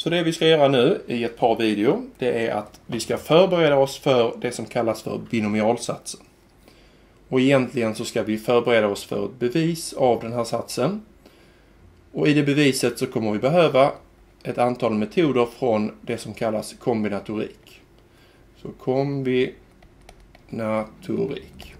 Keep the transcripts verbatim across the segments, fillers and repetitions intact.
Så det vi ska göra nu i ett par video, det är att vi ska förbereda oss för det som kallas för binomialsatsen. Och egentligen så ska vi förbereda oss för ett bevis av den här satsen. Och i det beviset så kommer vi behöva ett antal metoder från det som kallas kombinatorik. Så kombinatorik.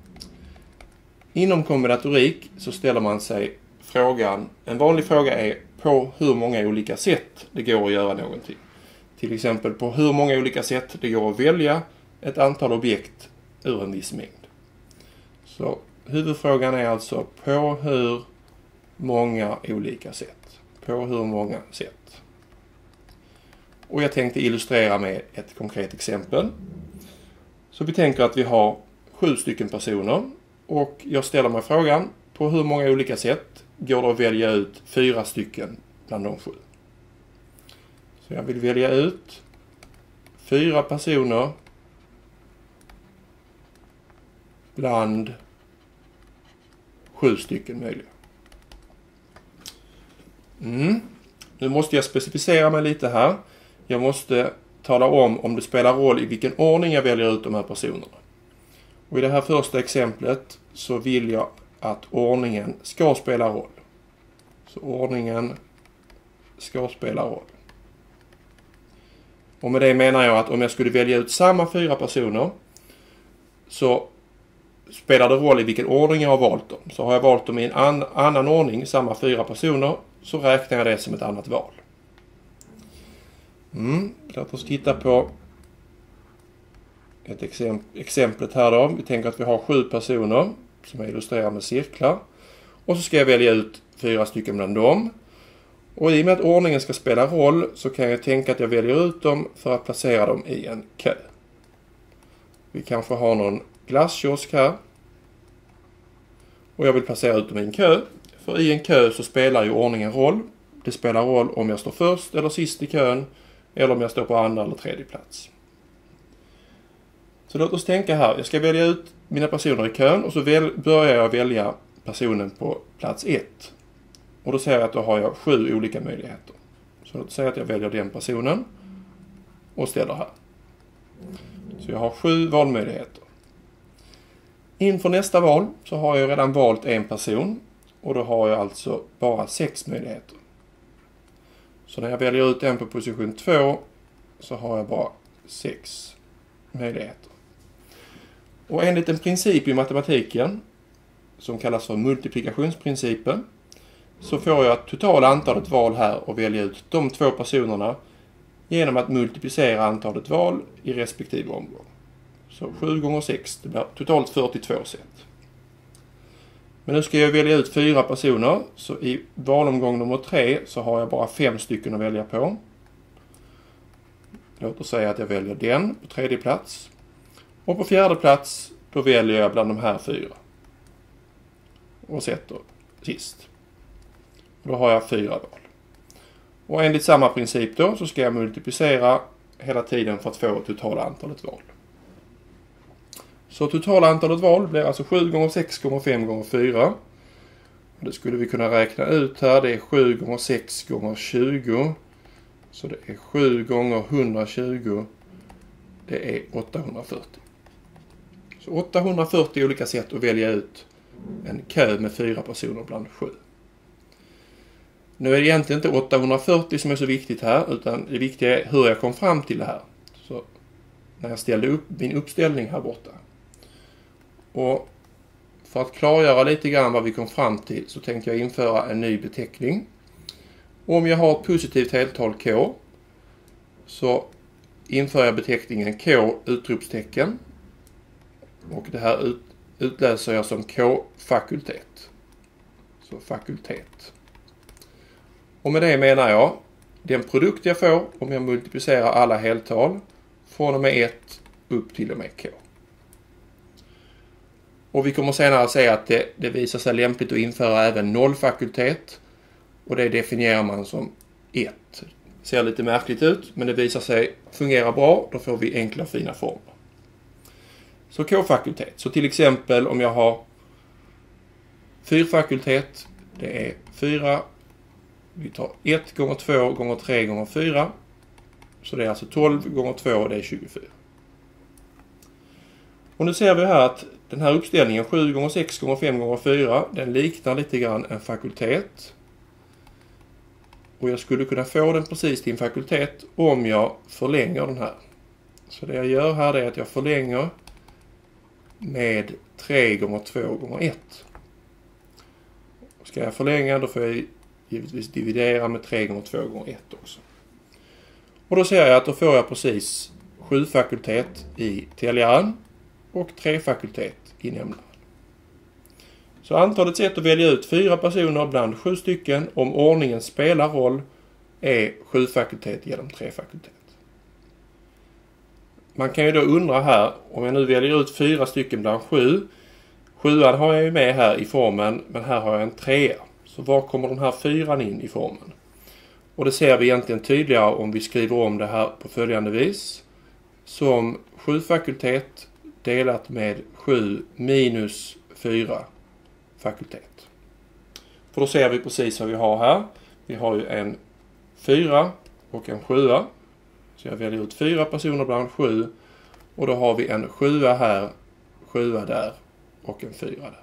Inom kombinatorik så ställer man sig frågan, en vanlig fråga är på hur många olika sätt det går att göra någonting. Till exempel på hur många olika sätt det går att välja ett antal objekt ur en viss mängd. Så huvudfrågan är alltså på hur många olika sätt. På hur många sätt. Och jag tänkte illustrera med ett konkret exempel. Så vi tänker att vi har sju stycken personer. Och jag ställer mig frågan, på hur många olika sätt går det att välja ut fyra stycken bland de sju? Så jag vill välja ut fyra personer bland sju stycken möjliga. Mm. Nu måste jag specificera mig lite här. Jag måste tala om om det spelar roll i vilken ordning jag väljer ut de här personerna. Och i det här första exemplet så vill jag att ordningen ska spela roll. Så ordningen ska spela roll. Och med det menar jag att om jag skulle välja ut samma fyra personer så spelar det roll i vilken ordning jag har valt dem. Så har jag valt dem i en an- annan ordning, samma fyra personer, så räknar jag det som ett annat val. Mm. Låt oss titta på ett exempel, exemplet här då. Vi tänker att vi har sju personer som jag illustrerar med cirklar. Och så ska jag välja ut fyra stycken bland dem. Och i och med att ordningen ska spela roll så kan jag tänka att jag väljer ut dem för att placera dem i en kö. Vi kanske har någon glasskiosk här. Och jag vill placera ut dem i en kö. För i en kö så spelar ju ordningen roll. Det spelar roll om jag står först eller sist i kön. Eller om jag står på andra eller tredje plats. Så låt oss tänka här. Jag ska välja ut mina personer i kön. Och så väl, börjar jag välja personen på plats ett. Och då säger jag att då har jag sju olika möjligheter. Så låt oss säga att jag väljer den personen. Och ställer här. Så jag har sju valmöjligheter. Inför nästa val så har jag redan valt en person. Och då har jag alltså bara sex möjligheter. Så när jag väljer ut en på position två så har jag bara sex möjligheter. Och enligt en princip i matematiken som kallas för multiplikationsprincipen så får jag totala antalet val här och välja ut de två personerna genom att multiplicera antalet val i respektive omgång. Så sju gånger sex, det blir totalt fyrtiotvå sätt. Men nu ska jag välja ut fyra personer, så i valomgång nummer tre så har jag bara fem stycken att välja på. Låt oss säga att jag väljer den på tredje plats. Och på fjärde plats då väljer jag bland de här fyra. Och sätter sist. Då har jag fyra val. Och enligt samma princip då så ska jag multiplicera hela tiden för att få totala antalet val. Så totala antalet val blir alltså sju gånger sex gånger fem gånger fyra. Det skulle vi kunna räkna ut här. Det är sju gånger sex gånger tjugo. Så det är sju gånger hundratjugo. Det är åttahundrafyrtio. Så åttahundrafyrtio olika sätt att välja ut en kö med fyra personer bland sju. Nu är det egentligen inte åttahundrafyrtio som är så viktigt här, utan det viktiga är hur jag kom fram till det här. Så när jag ställde upp min uppställning här borta. Och för att klargöra lite grann vad vi kom fram till så tänkte jag införa en ny beteckning. Om jag har ett positivt heltal K så inför jag beteckningen K utropstecken. Och det här ut, utläser jag som K-fakultet. Så fakultet. Och med det menar jag den produkt jag får om jag multiplicerar alla heltal från och med ett upp till och med K. Och vi kommer senare att se att det, det visar sig lämpligt att införa även nollfakultet. Och det definierar man som ett. Ser lite märkligt ut, men det visar sig fungera bra. Då får vi enkla fina former. Så K-fakultet. Så till exempel om jag har fyrfakultet. Det är fyra Vi tar ett gånger två gånger tre gånger fyra. Så det är alltså tolv gånger två och det är tjugofyra. Och nu ser vi här att den här uppställningen sju gånger sex gånger fem gånger fyra, den liknar lite grann en fakultet. Och jag skulle kunna få den precis till en fakultet om jag förlänger den här. Så det jag gör här är att jag förlänger med tre gånger två gånger ett. Ska jag förlänga då får jag givetvis dividera med tre gånger två gånger ett också. Och då ser jag att då får jag precis sju fakultet i täljaren och tre fakultet i nämnaren. Så antalet sätt att välja ut fyra personer bland sju stycken om ordningen spelar roll är sju fakultet genom tre fakultet. Man kan ju då undra här, om jag nu väljer ut fyra stycken bland sju. Sjuan har jag ju med här i formen, men här har jag en trea. Så var kommer den här fyran in i formen? Och det ser vi egentligen tydligare om vi skriver om det här på följande vis. Som sju fakultet delat med sju minus fyra fakultet. För då ser vi precis vad vi har här. Vi har ju en fyra och en sjua. Så jag väljer ut fyra personer bland sju. Och då har vi en sjua här, sjua där och en fyra där.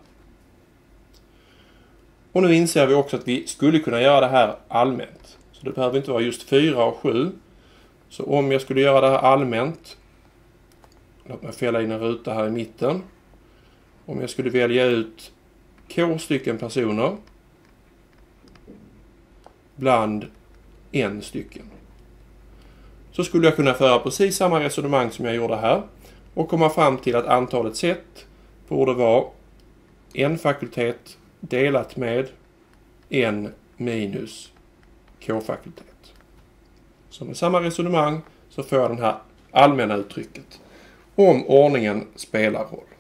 Och nu inser vi också att vi skulle kunna göra det här allmänt. Så det behöver inte vara just fyra och sju. Så om jag skulle göra det här allmänt. Låt mig fälla in en ruta här i mitten. Om jag skulle välja ut K stycken personer bland en stycken. Så skulle jag kunna föra precis samma resonemang som jag gjorde här. Och komma fram till att antalet sätt borde vara en fakultet delat med en minus K-fakultet. Så med samma resonemang så får jag den här allmänna uttrycket om ordningen spelar roll.